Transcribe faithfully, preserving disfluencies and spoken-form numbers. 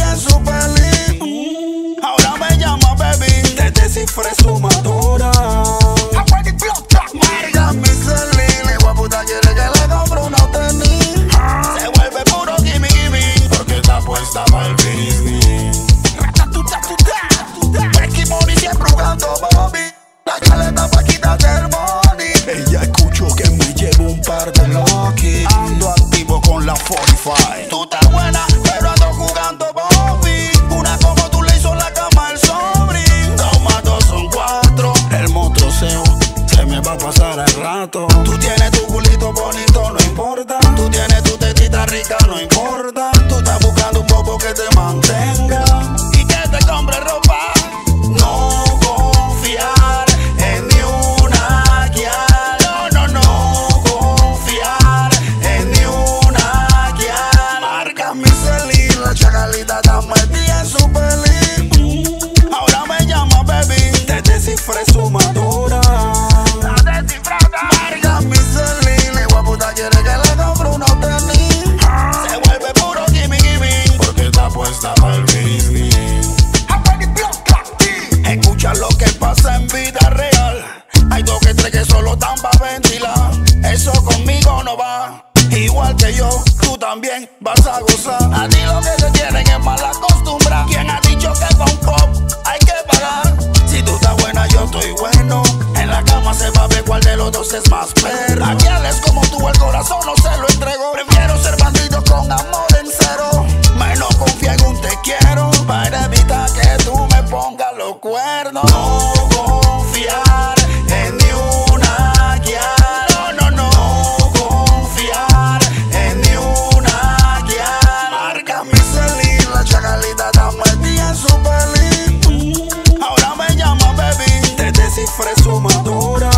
en su peli. Ahora me llama baby, te descifré su madura. Marca mi celine, guaputa quiere que le compre una tenis. Se vuelve puro gimme gimme, porque está puesta para el business. Becky Money siempre jugando Bobby. La caleta pa' quitarte el money. Ella escuchó que me llevo un par de Lucky. Ando activo con la cuarenta y cinco. Tú estás buena, pero ando jugando Bobby. Una como tú le hizo la cama el sobri. Dos más dos son cuatro. El motroceo se me va a pasar el rato. Tú tienes tu culito bonito, no importa. Tú tienes tu tetita rica, no importa. Tú estás buscando un bobo que te mantenga y que te compre ropa. No confiar en ni una guial. No, no, no confiar en ni una guial. Marca mi celine, la chacalita está metida en su peli. Ahora me llama baby, te descifré su madura. Marca mi celine, guaputa quiere que le compre una tenis. Se vuelve puro gimme gimme, porque está puesta para el business. Escucha lo que pasa en vida real. Hay dos que tres que solo están pa' ventilar. Eso conmigo no va. Igual que yo, tú también vas a gozar. A ti lo que te tienen es mala costumbre. ¿Quién ha dicho que con pop hay que pagar? Si tú estás buena, yo estoy bueno. En la cama se va a ver cuál de los dos es más perro. A quienes como tú el corazón no se lo entrego. Prefiero ser bandido con amor en cero. Menos confía en un te quiero, para evitar que tú me pongas los cuernos. No confiar en ni una guial. No, no, no confiar en ni una guial. Marca mi celine, la chacalita está metida en su peli. Ahora me llama baby, te descifré su madura.